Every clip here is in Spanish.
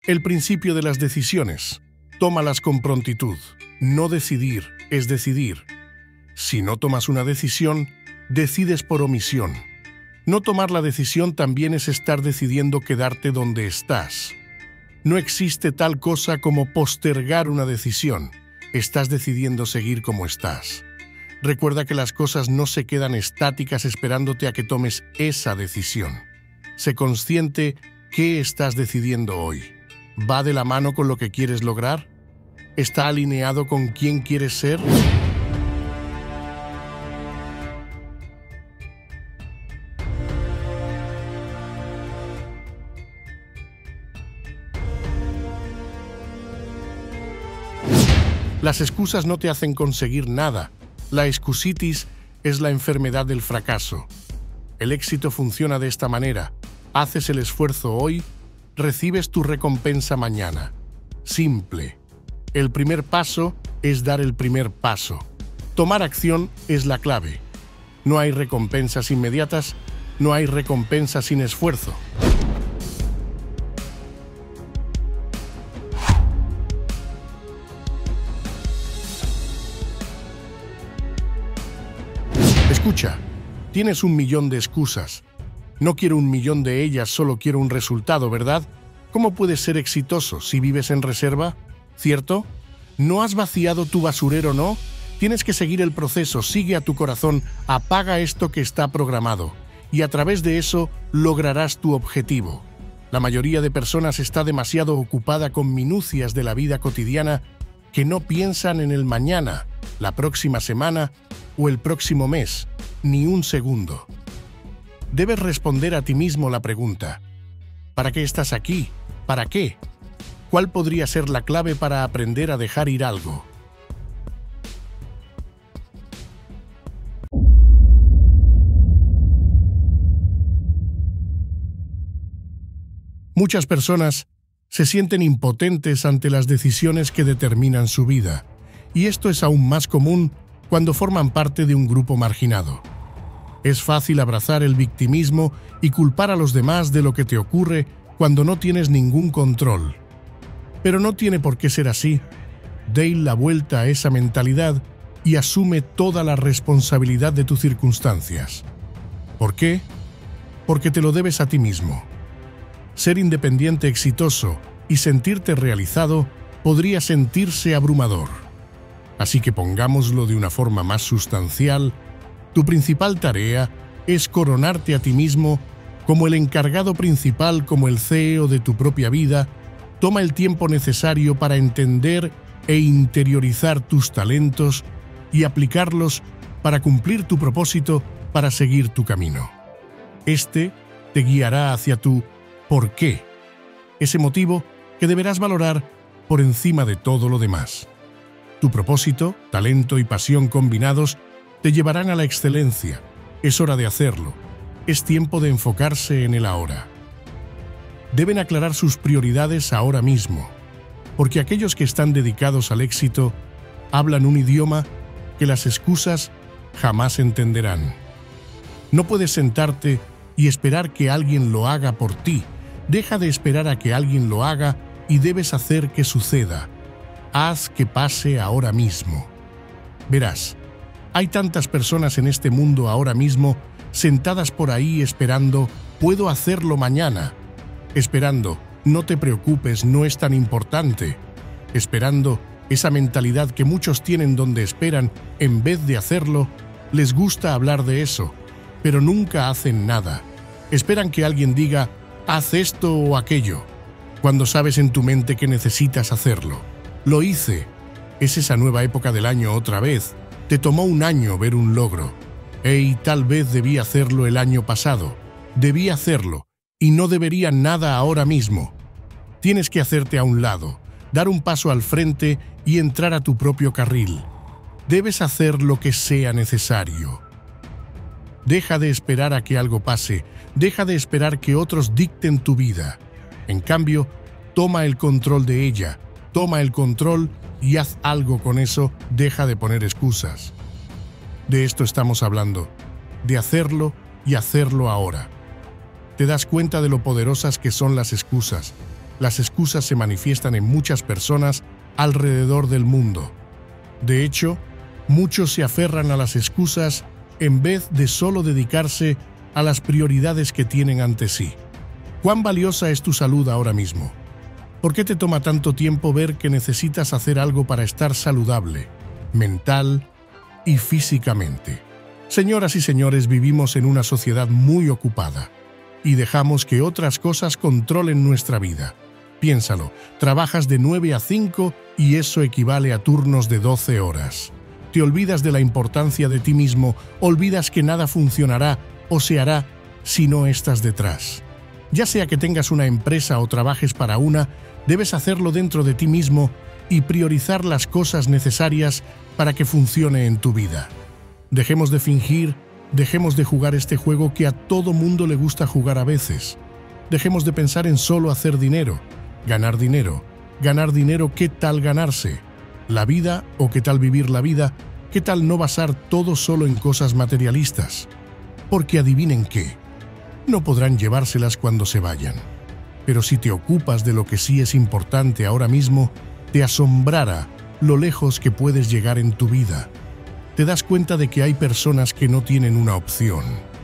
El principio de las decisiones. Tómalas con prontitud. No decidir es decidir. Si no tomas una decisión, decides por omisión. No tomar la decisión también es estar decidiendo quedarte donde estás. No existe tal cosa como postergar una decisión. Estás decidiendo seguir como estás. Recuerda que las cosas no se quedan estáticas esperándote a que tomes esa decisión. Sé consciente qué estás decidiendo hoy. ¿Va de la mano con lo que quieres lograr? ¿Está alineado con quién quieres ser? Las excusas no te hacen conseguir nada. La excusitis es la enfermedad del fracaso. El éxito funciona de esta manera. Haces el esfuerzo hoy, recibes tu recompensa mañana. Simple. El primer paso es dar el primer paso. Tomar acción es la clave. No hay recompensas inmediatas, no hay recompensa sin esfuerzo. Escucha, tienes 1.000.000 de excusas. No quiero 1.000.000 de ellas, solo quiero un resultado, ¿verdad? ¿Cómo puedes ser exitoso si vives en reserva? ¿Cierto? ¿No has vaciado tu basurero, no? Tienes que seguir el proceso, sigue a tu corazón, apaga esto que está programado, y a través de eso lograrás tu objetivo. La mayoría de personas está demasiado ocupada con minucias de la vida cotidiana que no piensan en el mañana, la próxima semana o el próximo mes, ni un segundo. Debes responder a ti mismo la pregunta: ¿para qué estás aquí? ¿Para qué? ¿Cuál podría ser la clave para aprender a dejar ir algo? Muchas personas se sienten impotentes ante las decisiones que determinan su vida, y esto es aún más común cuando forman parte de un grupo marginado. Es fácil abrazar el victimismo y culpar a los demás de lo que te ocurre cuando no tienes ningún control. Pero no tiene por qué ser así. Dale la vuelta a esa mentalidad y asume toda la responsabilidad de tus circunstancias. ¿Por qué? Porque te lo debes a ti mismo. Ser independiente exitoso y sentirte realizado podría sentirse abrumador. Así que pongámoslo de una forma más sustancial, tu principal tarea es coronarte a ti mismo como el encargado principal, como el CEO de tu propia vida. Toma el tiempo necesario para entender e interiorizar tus talentos y aplicarlos para cumplir tu propósito, para seguir tu camino. Este te guiará hacia tu ¿por qué? Ese motivo que deberás valorar por encima de todo lo demás. Tu propósito, talento y pasión combinados te llevarán a la excelencia. Es hora de hacerlo. Es tiempo de enfocarse en el ahora. Deben aclarar sus prioridades ahora mismo, porque aquellos que están dedicados al éxito hablan un idioma que las excusas jamás entenderán. No puedes sentarte y esperar que alguien lo haga por ti. Deja de esperar a que alguien lo haga y debes hacer que suceda. Haz que pase ahora mismo. Verás, hay tantas personas en este mundo ahora mismo sentadas por ahí esperando, puedo hacerlo mañana. Esperando, no te preocupes, no es tan importante. Esperando, esa mentalidad que muchos tienen donde esperan, en vez de hacerlo, les gusta hablar de eso, pero nunca hacen nada. Esperan que alguien diga, haz esto o aquello, cuando sabes en tu mente que necesitas hacerlo. Lo hice. Es esa nueva época del año otra vez. Te tomó un año ver un logro. Hey, tal vez debí hacerlo el año pasado. Debí hacerlo. Y no debería nada ahora mismo. Tienes que hacerte a un lado, dar un paso al frente y entrar a tu propio carril. Debes hacer lo que sea necesario. Deja de esperar a que algo pase. Deja de esperar que otros dicten tu vida. En cambio, toma el control de ella. Toma el control y haz algo con eso. Deja de poner excusas. De esto estamos hablando. De hacerlo y hacerlo ahora. Te das cuenta de lo poderosas que son las excusas. las excusas se manifiestan en muchas personas alrededor del mundo. De hecho, muchos se aferran a las excusas en vez de solo dedicarse a las prioridades que tienen ante sí. ¿Cuán valiosa es tu salud ahora mismo? ¿Por qué te toma tanto tiempo ver que necesitas hacer algo para estar saludable, mental y físicamente? Señoras y señores, vivimos en una sociedad muy ocupada y dejamos que otras cosas controlen nuestra vida. Piénsalo, trabajas de 9 a 5 y eso equivale a turnos de 12 horas. Te olvidas de la importancia de ti mismo, olvidas que nada funcionará o se hará si no estás detrás. Ya sea que tengas una empresa o trabajes para una, debes hacerlo dentro de ti mismo y priorizar las cosas necesarias para que funcione en tu vida. Dejemos de fingir, dejemos de jugar este juego que a todo mundo le gusta jugar a veces. Dejemos de pensar en solo hacer dinero, ganar dinero. Ganar dinero, ¿qué tal ganarse? La vida o qué tal vivir la vida, ¿qué tal no basar todo solo en cosas materialistas? Porque adivinen qué, no podrán llevárselas cuando se vayan. Pero si te ocupas de lo que sí es importante ahora mismo, te asombrará lo lejos que puedes llegar en tu vida. Te das cuenta de que hay personas que no tienen una opción.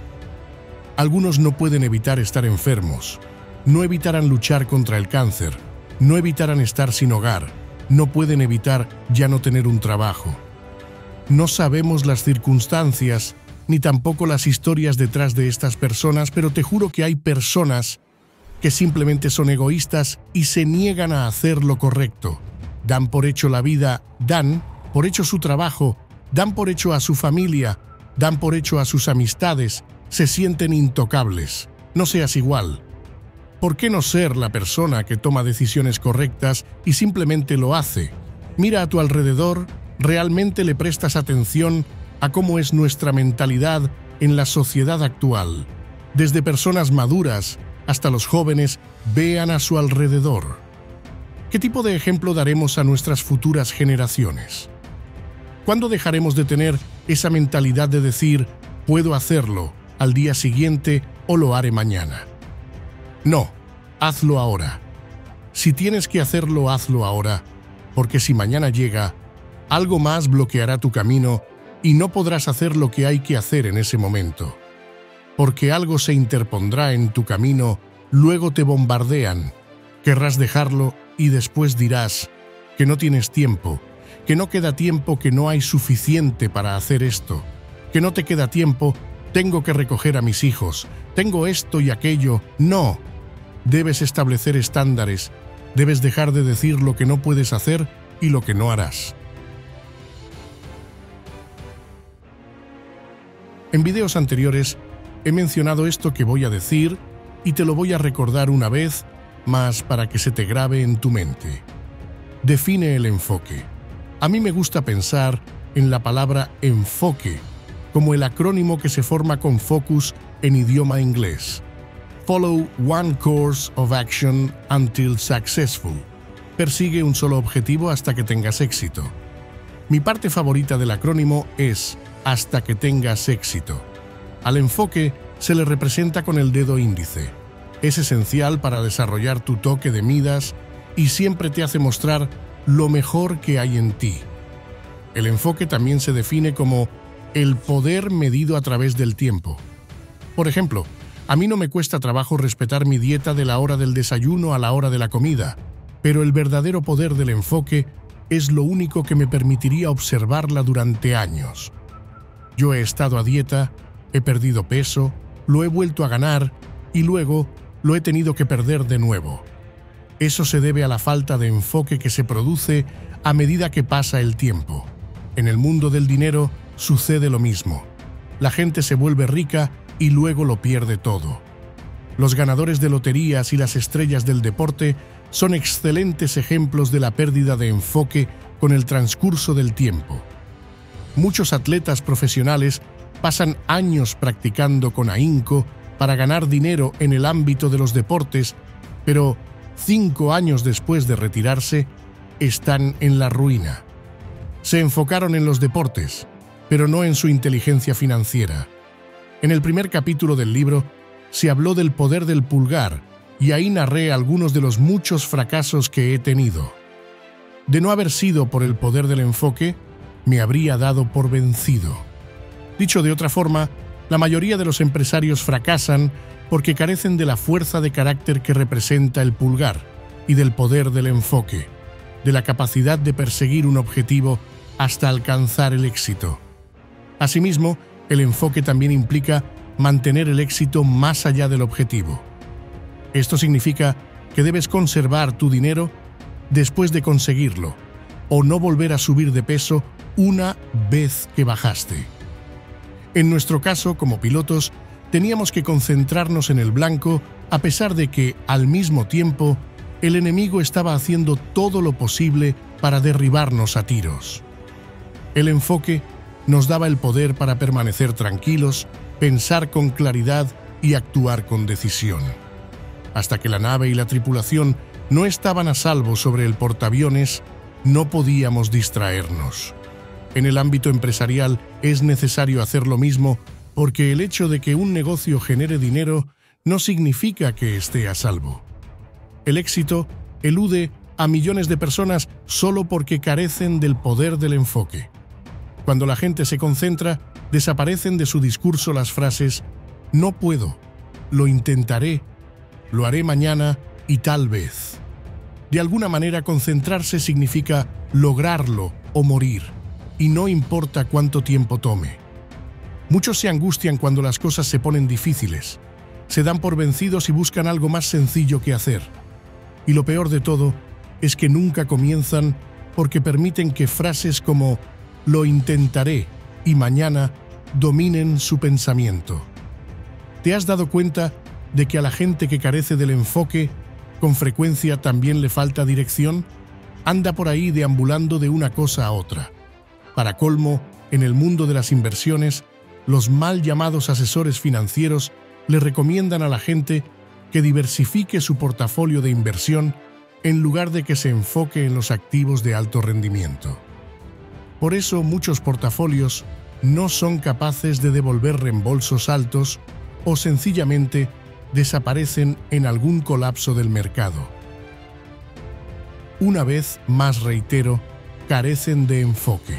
Algunos no pueden evitar estar enfermos, no evitarán luchar contra el cáncer, no evitarán estar sin hogar, no pueden evitar ya no tener un trabajo. No sabemos las circunstancias ni tampoco las historias detrás de estas personas, pero te juro que hay personas que simplemente son egoístas y se niegan a hacer lo correcto. Dan por hecho la vida, dan por hecho su trabajo, dan por hecho a su familia, dan por hecho a sus amistades, se sienten intocables. No seas igual. ¿Por qué no ser la persona que toma decisiones correctas y simplemente lo hace? Mira a tu alrededor, ¿realmente le prestas atención a cómo es nuestra mentalidad en la sociedad actual? Desde personas maduras hasta los jóvenes, vean a su alrededor. ¿Qué tipo de ejemplo daremos a nuestras futuras generaciones? ¿Cuándo dejaremos de tener esa mentalidad de decir, puedo hacerlo al día siguiente o lo haré mañana? No, hazlo ahora. Si tienes que hacerlo, hazlo ahora, porque si mañana llega, algo más bloqueará tu camino y no podrás hacer lo que hay que hacer en ese momento. Porque algo se interpondrá en tu camino, luego te bombardean, querrás dejarlo y después dirás que no tienes tiempo, que no queda tiempo, que no hay suficiente para hacer esto, que no te queda tiempo, tengo que recoger a mis hijos, tengo esto y aquello. No. Debes establecer estándares, debes dejar de decir lo que no puedes hacer y lo que no harás. En videos anteriores he mencionado esto que voy a decir y te lo voy a recordar una vez más para que se te grabe en tu mente. Define el enfoque. A mí me gusta pensar en la palabra enfoque como el acrónimo que se forma con focus en idioma inglés. Follow one course of action until successful. Persigue un solo objetivo hasta que tengas éxito. Mi parte favorita del acrónimo es hasta que tengas éxito. Al enfoque se le representa con el dedo índice. Es esencial para desarrollar tu toque de Midas y siempre te hace mostrar lo mejor que hay en ti. El enfoque también se define como el poder medido a través del tiempo. Por ejemplo, a mí no me cuesta trabajo respetar mi dieta de la hora del desayuno a la hora de la comida, pero el verdadero poder del enfoque es lo único que me permitiría observarla durante años. Yo he estado a dieta, he perdido peso, lo he vuelto a ganar y luego lo he tenido que perder de nuevo. Eso se debe a la falta de enfoque que se produce a medida que pasa el tiempo. En el mundo del dinero sucede lo mismo. La gente se vuelve rica y luego lo pierde todo. Los ganadores de loterías y las estrellas del deporte son excelentes ejemplos de la pérdida de enfoque con el transcurso del tiempo. Muchos atletas profesionales pasan años practicando con ahínco para ganar dinero en el ámbito de los deportes, pero 5 años después de retirarse, están en la ruina. Se enfocaron en los deportes, pero no en su inteligencia financiera. En el primer capítulo del libro se habló del poder del pulgar y ahí narré algunos de los muchos fracasos que he tenido. De no haber sido por el poder del enfoque, me habría dado por vencido. Dicho de otra forma, la mayoría de los empresarios fracasan porque carecen de la fuerza de carácter que representa el pulgar y del poder del enfoque, de la capacidad de perseguir un objetivo hasta alcanzar el éxito. Asimismo, el enfoque también implica mantener el éxito más allá del objetivo. Esto significa que debes conservar tu dinero después de conseguirlo, o no volver a subir de peso una vez que bajaste. En nuestro caso, como pilotos, teníamos que concentrarnos en el blanco a pesar de que, al mismo tiempo, el enemigo estaba haciendo todo lo posible para derribarnos a tiros. El enfoque nos daba el poder para permanecer tranquilos, pensar con claridad y actuar con decisión. Hasta que la nave y la tripulación no estaban a salvo sobre el portaaviones, no podíamos distraernos. En el ámbito empresarial es necesario hacer lo mismo porque el hecho de que un negocio genere dinero no significa que esté a salvo. El éxito elude a millones de personas solo porque carecen del poder del enfoque. Cuando la gente se concentra, desaparecen de su discurso las frases «no puedo», «lo intentaré», «lo haré mañana» y «tal vez». De alguna manera, concentrarse significa lograrlo o morir, y no importa cuánto tiempo tome. Muchos se angustian cuando las cosas se ponen difíciles, se dan por vencidos y buscan algo más sencillo que hacer. Y lo peor de todo es que nunca comienzan porque permiten que frases como «lo intentaré» y «mañana» dominen su pensamiento. ¿Te has dado cuenta de que a la gente que carece del enfoque, con frecuencia también le falta dirección? Anda por ahí deambulando de una cosa a otra. Para colmo, en el mundo de las inversiones, los mal llamados asesores financieros le recomiendan a la gente que diversifique su portafolio de inversión en lugar de que se enfoque en los activos de alto rendimiento. Por eso muchos portafolios no son capaces de devolver reembolsos altos o sencillamente desaparecen en algún colapso del mercado. Una vez más reitero, carecen de enfoque.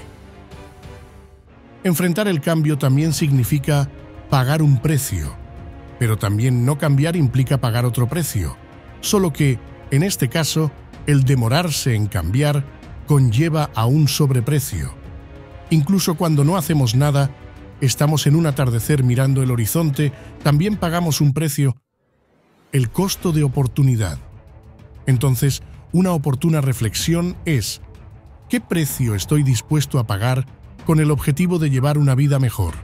Enfrentar el cambio también significa pagar un precio, pero también no cambiar implica pagar otro precio, solo que, en este caso, el demorarse en cambiar conlleva a un sobreprecio. Incluso cuando no hacemos nada, estamos en un atardecer mirando el horizonte, también pagamos un precio, el costo de oportunidad. Entonces, una oportuna reflexión es: ¿qué precio estoy dispuesto a pagar con el objetivo de llevar una vida mejor?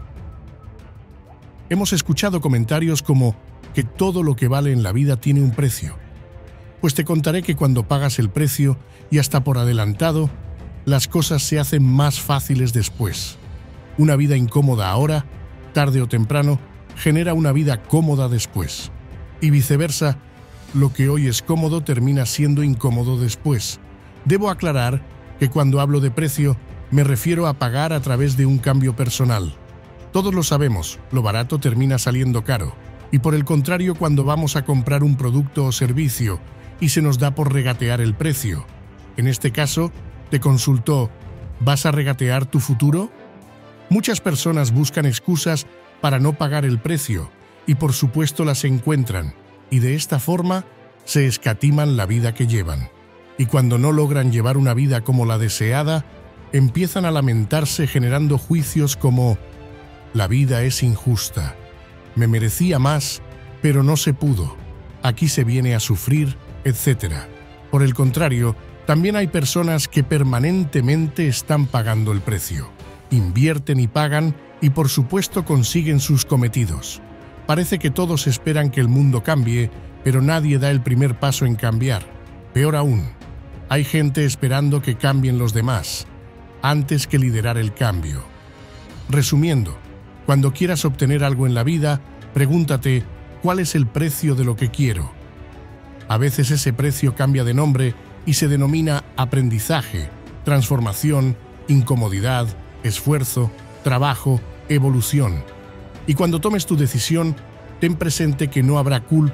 Hemos escuchado comentarios como que todo lo que vale en la vida tiene un precio. Pues te contaré que cuando pagas el precio, y hasta por adelantado, las cosas se hacen más fáciles después. Una vida incómoda ahora, tarde o temprano, genera una vida cómoda después. Y viceversa, lo que hoy es cómodo termina siendo incómodo después. Debo aclarar que cuando hablo de precio, me refiero a pagar a través de un cambio personal. Todos lo sabemos, lo barato termina saliendo caro. Y por el contrario, cuando vamos a comprar un producto o servicio y se nos da por regatear el precio. En este caso, te consultó, ¿vas a regatear tu futuro? Muchas personas buscan excusas para no pagar el precio y por supuesto las encuentran, y de esta forma se escatiman la vida que llevan. Y cuando no logran llevar una vida como la deseada, empiezan a lamentarse generando juicios como «la vida es injusta», «me merecía más, pero no se pudo», «aquí se viene a sufrir», etc. Por el contrario, también hay personas que permanentemente están pagando el precio. Invierten y pagan y por supuesto consiguen sus cometidos. Parece que todos esperan que el mundo cambie, pero nadie da el primer paso en cambiar. Peor aún, hay gente esperando que cambien los demás, antes que liderar el cambio. Resumiendo, cuando quieras obtener algo en la vida, pregúntate ¿cuál es el precio de lo que quiero? A veces ese precio cambia de nombre y se denomina aprendizaje, transformación, incomodidad, esfuerzo, trabajo, evolución. Y cuando tomes tu decisión, ten presente que no habrá culpa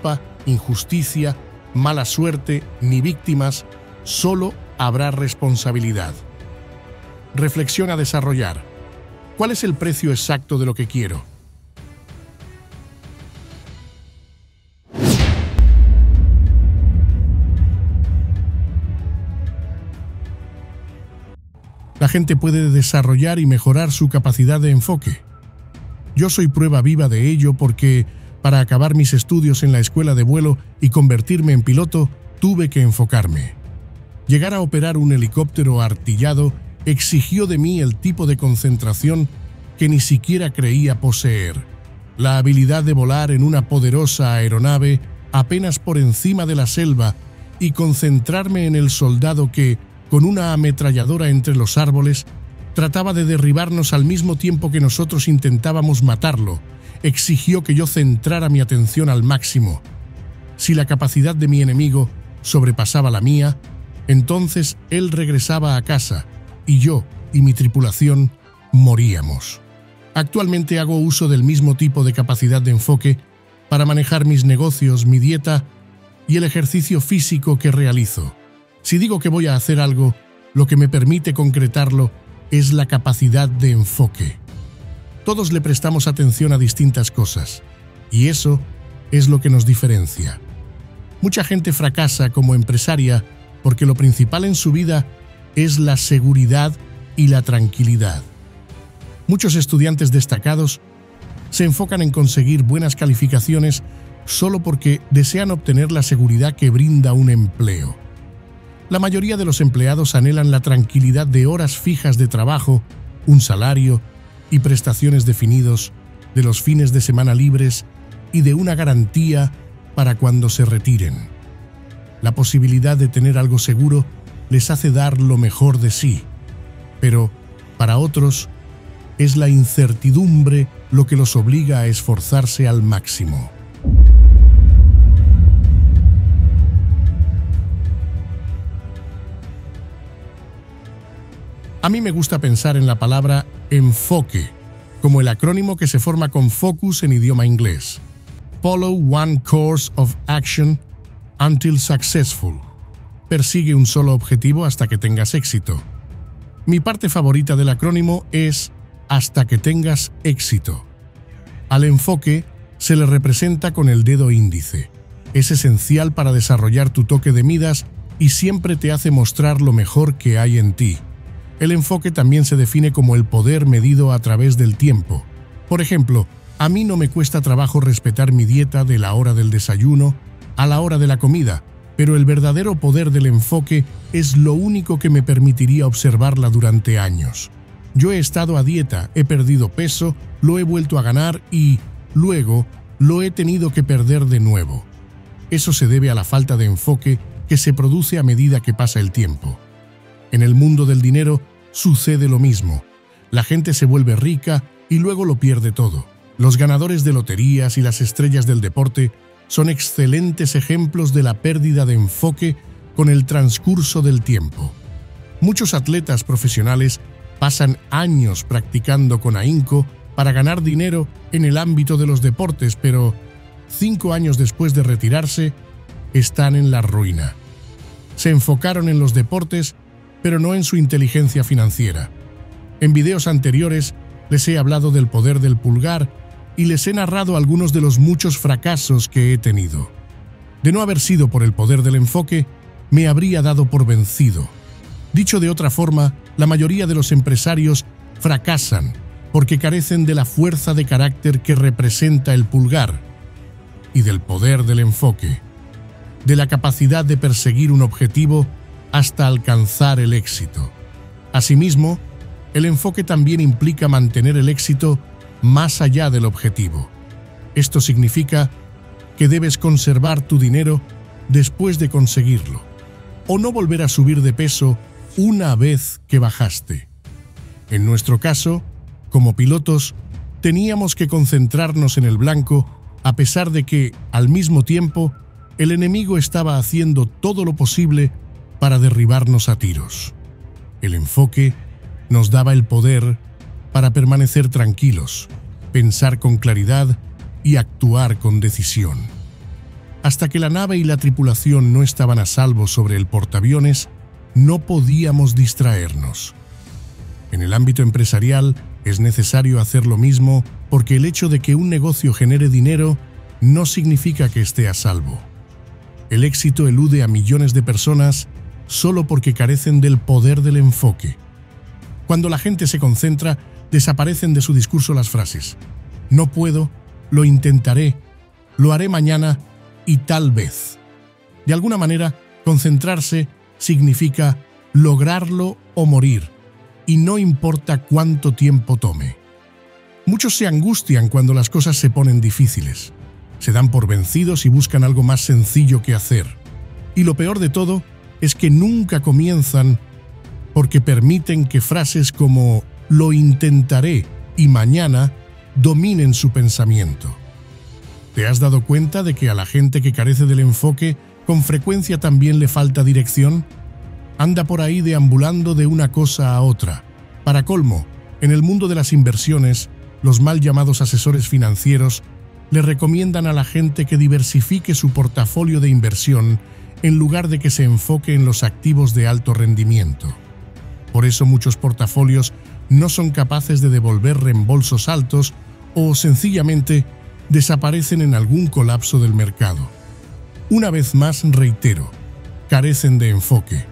injusticia, mala suerte ni víctimas, solo habrá responsabilidad. Reflexión a desarrollar. ¿Cuál es el precio exacto de lo que quiero? La gente puede desarrollar y mejorar su capacidad de enfoque. Yo soy prueba viva de ello porque, para acabar mis estudios en la escuela de vuelo y convertirme en piloto, tuve que enfocarme. Llegar a operar un helicóptero artillado exigió de mí el tipo de concentración que ni siquiera creía poseer. La habilidad de volar en una poderosa aeronave apenas por encima de la selva y concentrarme en el soldado que, con una ametralladora entre los árboles, trataba de derribarnos al mismo tiempo que nosotros intentábamos matarlo, exigió que yo centrara mi atención al máximo. Si la capacidad de mi enemigo sobrepasaba la mía, entonces él regresaba a casa y yo y mi tripulación moríamos. Actualmente hago uso del mismo tipo de capacidad de enfoque para manejar mis negocios, mi dieta y el ejercicio físico que realizo. Si digo que voy a hacer algo, lo que me permite concretarlo es la capacidad de enfoque. Todos le prestamos atención a distintas cosas, y eso es lo que nos diferencia. Mucha gente fracasa como empresaria porque lo principal en su vida es la seguridad y la tranquilidad. Muchos estudiantes destacados se enfocan en conseguir buenas calificaciones solo porque desean obtener la seguridad que brinda un empleo. La mayoría de los empleados anhelan la tranquilidad de horas fijas de trabajo, un salario y prestaciones definidos, de los fines de semana libres y de una garantía para cuando se retiren. La posibilidad de tener algo seguro les hace dar lo mejor de sí, pero para otros es la incertidumbre lo que los obliga a esforzarse al máximo. A mí me gusta pensar en la palabra enfoque, como el acrónimo que se forma con focus en idioma inglés. Follow one course of action until successful. Persigue un solo objetivo hasta que tengas éxito. Mi parte favorita del acrónimo es hasta que tengas éxito. Al enfoque se le representa con el dedo índice. Es esencial para desarrollar tu toque de Midas y siempre te hace mostrar lo mejor que hay en ti. El enfoque también se define como el poder medido a través del tiempo. Por ejemplo, a mí no me cuesta trabajo respetar mi dieta de la hora del desayuno a la hora de la comida, pero el verdadero poder del enfoque es lo único que me permitiría observarla durante años. Yo he estado a dieta, he perdido peso, lo he vuelto a ganar y, luego, lo he tenido que perder de nuevo. Eso se debe a la falta de enfoque que se produce a medida que pasa el tiempo. En el mundo del dinero sucede lo mismo. La gente se vuelve rica y luego lo pierde todo. Los ganadores de loterías y las estrellas del deporte son excelentes ejemplos de la pérdida de enfoque con el transcurso del tiempo. Muchos atletas profesionales pasan años practicando con ahínco para ganar dinero en el ámbito de los deportes, pero 5 años después de retirarse, están en la ruina. Se enfocaron en los deportes, pero no en su inteligencia financiera. En videos anteriores les he hablado del poder del pulgar y les he narrado algunos de los muchos fracasos que he tenido. De no haber sido por el poder del enfoque, me habría dado por vencido. Dicho de otra forma, la mayoría de los empresarios fracasan porque carecen de la fuerza de carácter que representa el pulgar y del poder del enfoque, de la capacidad de perseguir un objetivo hasta alcanzar el éxito. Asimismo, el enfoque también implica mantener el éxito más allá del objetivo. Esto significa que debes conservar tu dinero después de conseguirlo, o no volver a subir de peso una vez que bajaste. En nuestro caso, como pilotos, teníamos que concentrarnos en el blanco a pesar de que, al mismo tiempo, el enemigo estaba haciendo todo lo posible para derribarnos a tiros. El enfoque nos daba el poder para permanecer tranquilos, pensar con claridad y actuar con decisión. Hasta que la nave y la tripulación no estaban a salvo sobre el portaaviones, no podíamos distraernos. En el ámbito empresarial es necesario hacer lo mismo porque el hecho de que un negocio genere dinero no significa que esté a salvo. El éxito elude a millones de personas solo porque carecen del poder del enfoque. Cuando la gente se concentra, desaparecen de su discurso las frases «no puedo», «lo intentaré», «lo haré mañana» y «tal vez». De alguna manera, concentrarse significa lograrlo o morir, y no importa cuánto tiempo tome. Muchos se angustian cuando las cosas se ponen difíciles. Se dan por vencidos y buscan algo más sencillo que hacer. Y lo peor de todo es que nunca comienzan porque permiten que frases como «lo intentaré» y «mañana» dominen su pensamiento. ¿Te has dado cuenta de que a la gente que carece del enfoque con frecuencia también le falta dirección? Anda por ahí deambulando de una cosa a otra. Para colmo, en el mundo de las inversiones, los mal llamados asesores financieros le recomiendan a la gente que diversifique su portafolio de inversión en lugar de que se enfoque en los activos de alto rendimiento. Por eso muchos portafolios no son capaces de devolver reembolsos altos o sencillamente desaparecen en algún colapso del mercado. Una vez más reitero, carecen de enfoque.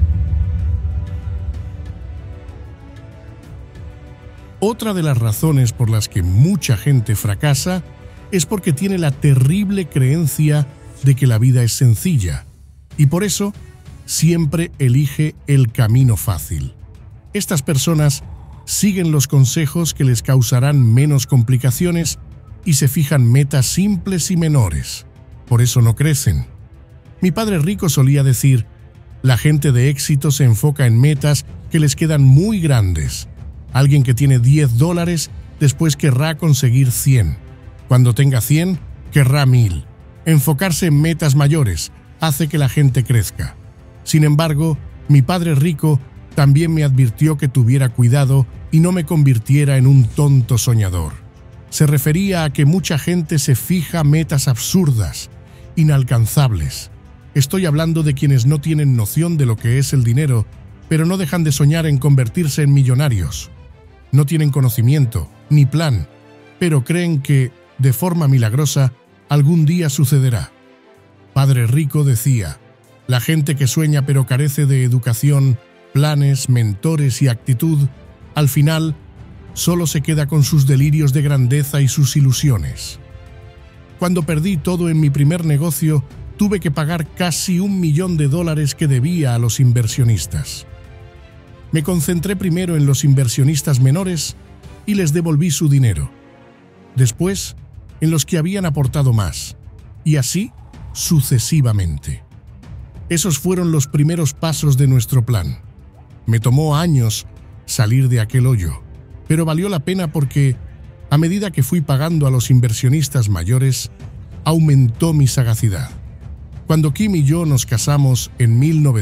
Otra de las razones por las que mucha gente fracasa es porque tiene la terrible creencia de que la vida es sencilla y por eso siempre elige el camino fácil. Estas personas siguen los consejos que les causarán menos complicaciones y se fijan metas simples y menores. Por eso no crecen. Mi padre rico solía decir, la gente de éxito se enfoca en metas que les quedan muy grandes. Alguien que tiene $10 después querrá conseguir 100. Cuando tenga 100, querrá 1000. Enfocarse en metas mayores hace que la gente crezca. Sin embargo, mi padre rico también me advirtió que tuviera cuidado y no me convirtiera en un tonto soñador. Se refería a que mucha gente se fija metas absurdas, inalcanzables. Estoy hablando de quienes no tienen noción de lo que es el dinero, pero no dejan de soñar en convertirse en millonarios. No tienen conocimiento ni plan, pero creen que, de forma milagrosa, algún día sucederá. Padre Rico decía, la gente que sueña pero carece de educación, planes, mentores y actitud, al final, solo se queda con sus delirios de grandeza y sus ilusiones. Cuando perdí todo en mi primer negocio, tuve que pagar casi $1 millón que debía a los inversionistas. Me concentré primero en los inversionistas menores y les devolví su dinero. Después, en los que habían aportado más, y así sucesivamente. Esos fueron los primeros pasos de nuestro plan. Me tomó años salir de aquel hoyo, pero valió la pena porque, a medida que fui pagando a los inversionistas mayores, aumentó mi sagacidad. Cuando Kim y yo nos casamos en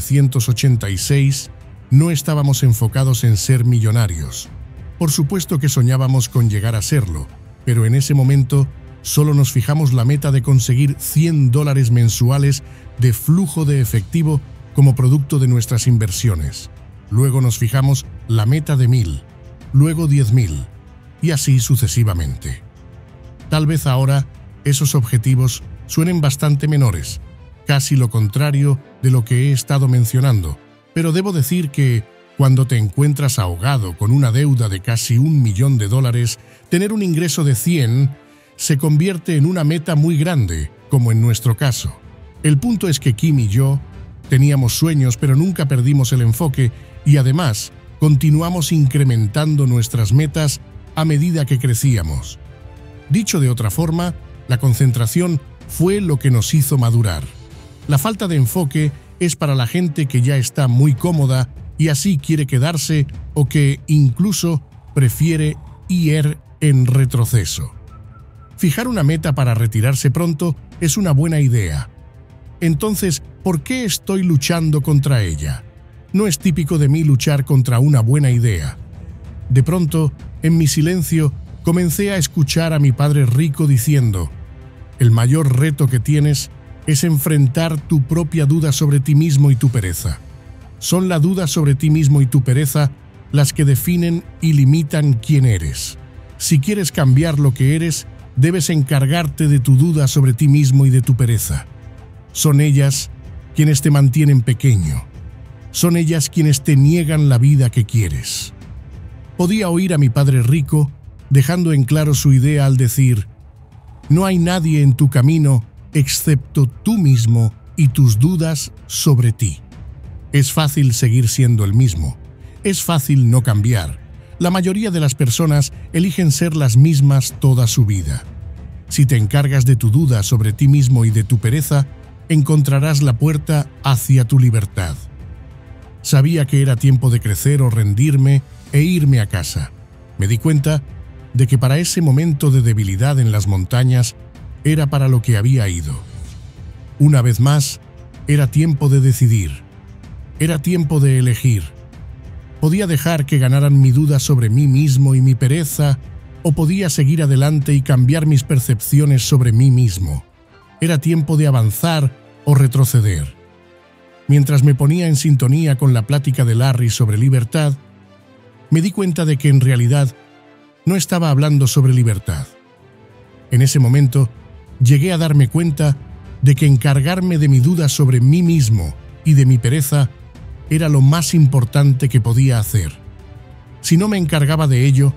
1986, no estábamos enfocados en ser millonarios. Por supuesto que soñábamos con llegar a serlo, pero en ese momento solo nos fijamos la meta de conseguir $100 mensuales de flujo de efectivo como producto de nuestras inversiones. Luego nos fijamos la meta de 1000, luego 10,000, y así sucesivamente. Tal vez ahora esos objetivos suenen bastante menores, casi lo contrario de lo que he estado mencionando, pero debo decir que, cuando te encuentras ahogado con una deuda de casi $1 millón, tener un ingreso de 100 se convierte en una meta muy grande, como en nuestro caso. El punto es que Kim y yo teníamos sueños, pero nunca perdimos el enfoque y además continuamos incrementando nuestras metas a medida que crecíamos. Dicho de otra forma, la concentración fue lo que nos hizo madurar. La falta de enfoque es para la gente que ya está muy cómoda y así quiere quedarse o que incluso prefiere ir en retroceso. Fijar una meta para retirarse pronto es una buena idea. Entonces, ¿por qué estoy luchando contra ella? No es típico de mí luchar contra una buena idea. De pronto, en mi silencio, comencé a escuchar a mi padre rico diciendo: el mayor reto que tienes es enfrentar tu propia duda sobre ti mismo y tu pereza. Son la duda sobre ti mismo y tu pereza las que definen y limitan quién eres. Si quieres cambiar lo que eres, debes encargarte de tu duda sobre ti mismo y de tu pereza. Son ellas quienes te mantienen pequeño. Son ellas quienes te niegan la vida que quieres. Podía oír a mi padre rico, dejando en claro su idea al decir: no hay nadie en tu camino excepto tú mismo y tus dudas sobre ti. Es fácil seguir siendo el mismo. Es fácil no cambiar. La mayoría de las personas eligen ser las mismas toda su vida. Si te encargas de tu duda sobre ti mismo y de tu pereza, encontrarás la puerta hacia tu libertad. Sabía que era tiempo de crecer o rendirme e irme a casa. Me di cuenta de que para ese momento de debilidad en las montañas era para lo que había ido. Una vez más, era tiempo de decidir. Era tiempo de elegir. Podía dejar que ganaran mi duda sobre mí mismo y mi pereza, o podía seguir adelante y cambiar mis percepciones sobre mí mismo. Era tiempo de avanzar o retroceder. Mientras me ponía en sintonía con la plática de Larry sobre libertad, me di cuenta de que en realidad no estaba hablando sobre libertad. En ese momento, llegué a darme cuenta de que encargarme de mi duda sobre mí mismo y de mi pereza era lo más importante que podía hacer. Si no me encargaba de ello,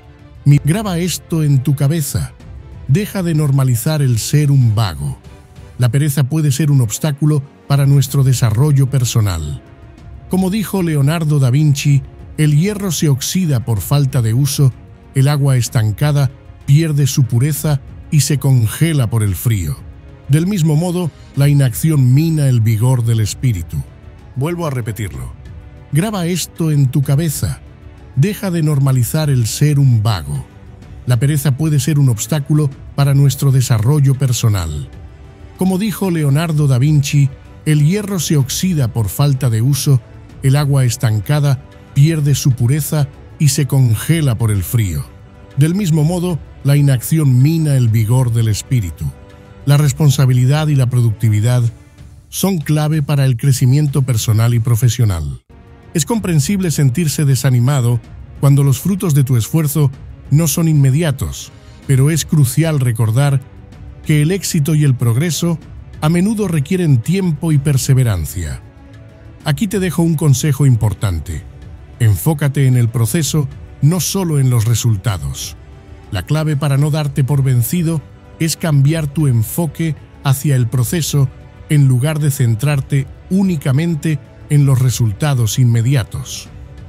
graba esto en tu cabeza. Deja de normalizar el ser un vago. La pereza puede ser un obstáculo para nuestro desarrollo personal. Como dijo Leonardo da Vinci, el hierro se oxida por falta de uso, el agua estancada pierde su pureza y se congela por el frío. Del mismo modo, la inacción mina el vigor del espíritu. Vuelvo a repetirlo. Graba esto en tu cabeza. Deja de normalizar el ser un vago. La pereza puede ser un obstáculo para nuestro desarrollo personal. Como dijo Leonardo da Vinci, el hierro se oxida por falta de uso, el agua estancada pierde su pureza y se congela por el frío. Del mismo modo, la inacción mina el vigor del espíritu. La responsabilidad y la productividad son clave para el crecimiento personal y profesional. Es comprensible sentirse desanimado cuando los frutos de tu esfuerzo no son inmediatos, pero es crucial recordar que el éxito y el progreso a menudo requieren tiempo y perseverancia. Aquí te dejo un consejo importante. Enfócate en el proceso, no solo en los resultados. La clave para no darte por vencido es cambiar tu enfoque hacia el proceso en lugar de centrarte únicamente en los resultados inmediatos.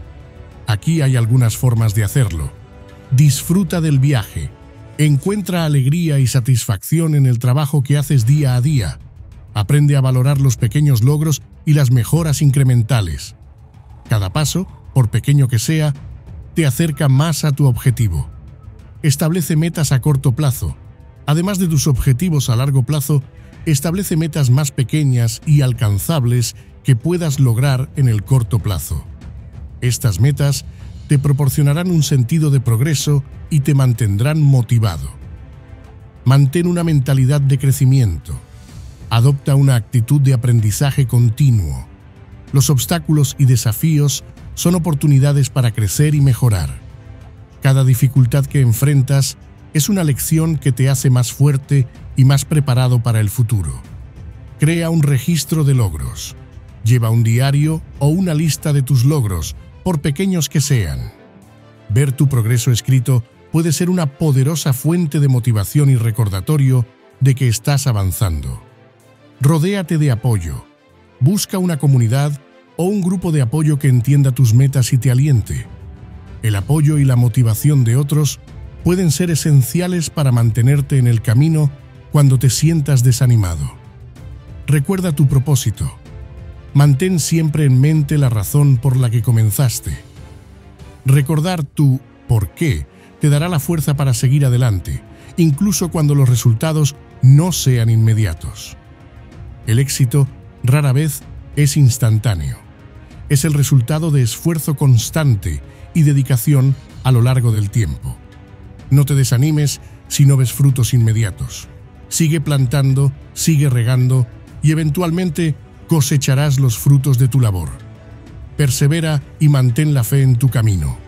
Aquí hay algunas formas de hacerlo. Disfruta del viaje. Encuentra alegría y satisfacción en el trabajo que haces día a día. Aprende a valorar los pequeños logros y las mejoras incrementales. Cada paso, por pequeño que sea, te acerca más a tu objetivo. Establece metas a corto plazo. Además de tus objetivos a largo plazo, establece metas más pequeñas y alcanzables que puedas lograr en el corto plazo. Estas metas te proporcionarán un sentido de progreso y te mantendrán motivado. Mantén una mentalidad de crecimiento. Adopta una actitud de aprendizaje continuo. Los obstáculos y desafíos son oportunidades para crecer y mejorar. Cada dificultad que enfrentas es una lección que te hace más fuerte y más preparado para el futuro. Crea un registro de logros. Lleva un diario o una lista de tus logros, por pequeños que sean. Ver tu progreso escrito puede ser una poderosa fuente de motivación y recordatorio de que estás avanzando. Rodéate de apoyo. Busca una comunidad o un grupo de apoyo que entienda tus metas y te aliente. El apoyo y la motivación de otros pueden ser esenciales para mantenerte en el camino cuando te sientas desanimado. Recuerda tu propósito. Mantén siempre en mente la razón por la que comenzaste. Recordar tu por qué te dará la fuerza para seguir adelante, incluso cuando los resultados no sean inmediatos. El éxito rara vez es instantáneo. Es el resultado de esfuerzo constante y dedicación a lo largo del tiempo. No te desanimes si no ves frutos inmediatos. Sigue plantando, sigue regando y eventualmente cosecharás los frutos de tu labor. Persevera y mantén la fe en tu camino.